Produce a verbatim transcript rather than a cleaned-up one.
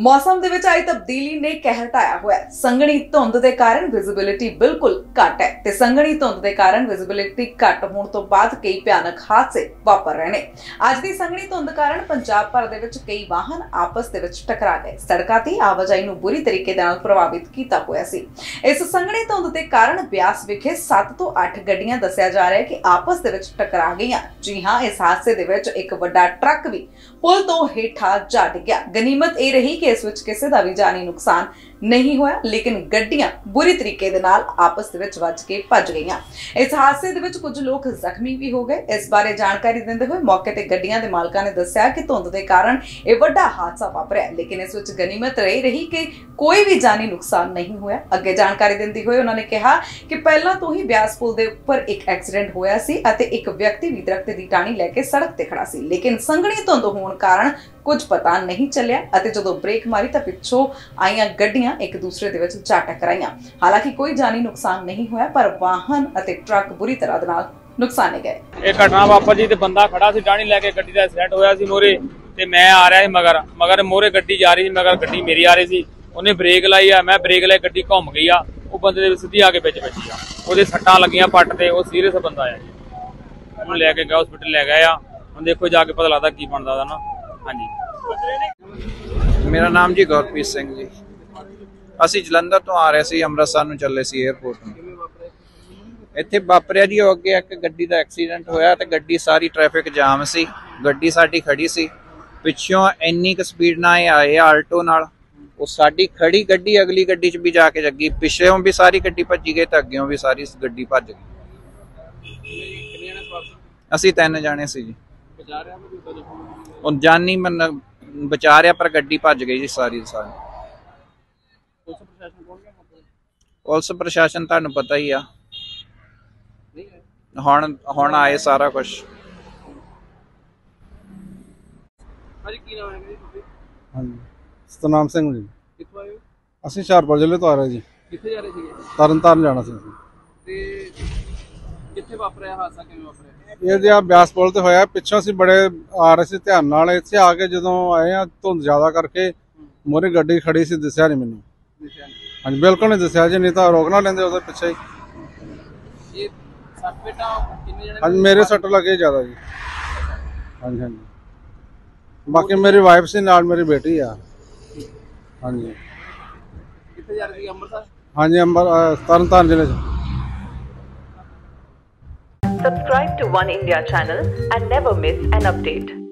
मौसम दे विच आई तब्दीली ने कहर ढाया हुआ है। संघनी धुंध के कारण विजिबिलिटी बिल्कुल घट है ते संघनी धुंध के कारण विजिबिलिटी घट होने तो बाद कई भयानक हादसे वापर रहे हैं। अज की संघनी धुंध कारण पंजाब भर दे विच कई वाहन आपस दे विच टकरा गए। सड़कों की आवाजाही नूं बुरी तरीके नाल प्रभावित किया हुआ सी। इस संघनी धुंध के कारण ब्यास विखे सत्त तो अठ गड्डियां दस्सिया जा रहा है कि आपस दे विच टकरा गईयां। जी हाँ, इस हादसे दे विच एक वड्डा ट्रक भी पुल तो हेठा जा डिग्या। गनीमत यह रही कि इस विच किसी का भी जानी नुकसान नहीं होया, लेकिन गड्डियां बुरी तरीके दे नाल आपस दे विच वज के भज गईयां। इस हादसे दे विच कुछ लोग जख्मी भी हो गए। इस बारे जानकारी देंदे हुए मौके ते गड्डियां दे मालकां ने दस्सिया कि धुंध दे कारण यह वड्डा हादसा वापरिया, लेकिन इस विच गनीमत रही रही कि कोई भी जानी नुकसान नहीं होया। अगे जानकारी देंदे हुए उन्होंने कहा कि पहलां तो ही ब्यास पुल दे उपर एक एक्सीडेंट होया सी अते एक व्यक्ति भी दरख्त दी टाणी लैके सड़क ते खड़ा सी, लेकिन संघनी धुंध होने कारण कुछ पता नहीं चलिया अते जदों ब्रेक मारी तां पिछों आईयां गड्डियां एक दूसरे दे विच जा टकराईयां। हालांकि कोई जानी नुकसान नहीं होया, पर वाहन अते ट्रक बुरी तरह दे नाल नुकसाने गए। एक घटना वापर जी ते बंदा खड़ा सी, टाणी लैके गड्डी दा एक्सीडेंट होया सी मोरे ते मैं आ रहा सी मगर मगर मोरे गड्डी जा रही सी, मगर गड्डी मेरी आ रही सी। उन्हें ब्रेक लाई आ, मैं ब्रेक लाई, गड्डी घुम गई आ, वो बंदे दे सीधी आके विच बची आ। ओहदे सट्टां लगियां पट ते, वो सीरियस बंदा आ जी। ओनू लैके गए हॉस्पिटल लै गए आ। हुण देखो जाके पता लगदा की बनदा दा ना। हाँ जी, मेरा नाम जी गुरप्रीत सिंह जी। असी जलंधर तो आ रहे सी, अमृतसर नूं चले सी एयरपोर्ट नूं। इत्थे वापरिया जी अगे एक गड्डी दा एक्सीडेंट होया ते गड्डी सारी ट्रैफिक जाम सी, गड्डी साडी खड़ी सी। पिछों इन्नी क स्पीड नाल आए आल्टो नाल, वो साडी खड़ी गड्डी अगली गड्डी च भी जाके लगी। पिछों भी सारी गड्डी भज्जी गई ते अग्गों भी सारी गड्डी भज गई। असी तीन जाने सी जी। और जानी मन बचा रहा, पर गड्डी भज गई जी सारी सारी। पुलिस प्रशासन तुहानू पता ही आ, हुण हुण आए सारा कुछ। सतनाम सिंह जी। ਅਸੀਂ ਹੁਸ਼ਿਆਰਪੁਰ ਜ਼ਿਲ੍ਹੇ ਤੋਂ ਆ ਰਹੇ ਜੀ। ਕਿੱਥੇ ਜਾ ਰਹੇ ਸੀਗੇ? ਤਰਨ ਤਾਰਨ ਜਾਣਾ ਸੀ ਅਸੀਂ। ਤੇ ਕਿੱਥੇ ਵਾਪਰਿਆ ਹਾਦਸਾ, ਕਿਵੇਂ ਵਾਪਰਿਆ? ਇਹ ਜੀ ਆ ਬਿਆਸ ਪੁਲ ਤੇ ਹੋਇਆ। ਪਿੱਛੋਂ ਅਸੀਂ ਬੜੇ ਆ ਰਹੇ ਸੀ ਧਿਆਨ ਨਾਲ, ਇੱਥੇ ਆ ਕੇ ਜਦੋਂ ਆਏ ਆ ਧੁੰਦ ਜ਼ਿਆਦਾ ਕਰਕੇ ਮੋਰੇ ਗੱਡੀ ਖੜੀ ਸੀ, ਦਿਸਿਆ ਨਹੀਂ ਮੈਨੂੰ। ਹਾਂਜੀ, ਬਿਲਕੁਲ ਨਹੀਂ ਦਿਸਿਆ ਜੀ, ਨਹੀਂ ਤਾਂ ਰੋਕ ਨਾ ਲੈਂਦੇ ਉਹਦੇ ਪਿੱਛੇ ਹੀ। ਇਹ ਸੱਟ ਪੇਟਾਂ ਕਿੰਨੇ ਜਣੇ? ਹਾਂਜੀ, ਮੇਰੇ ਸੱਟ ਲੱਗੇ ਜ਼ਿਆਦਾ ਜੀ। ਹਾਂਜੀ ਹਾਂਜੀ, ਬਾਕੀ ਮੇਰੀ ਵਾਈਫ ਸੀ ਨਾਲ, ਮੇਰੀ ਬੇਟੀ ਆ। ਹਾਂਜੀ, ਕਿੱਥੇ ਜਾ ਰਹੇ ਸੀ? ਅੰਮ੍ਰਿਤਸਰ? ਹਾਂਜੀ, ਅੰਮ੍ਰਿਤਸਰ ਤਰਨ ਤਾਰਨ ਜ਼ਿਲ੍ਹੇ 'ਚ। Subscribe to One India channel and never miss an update.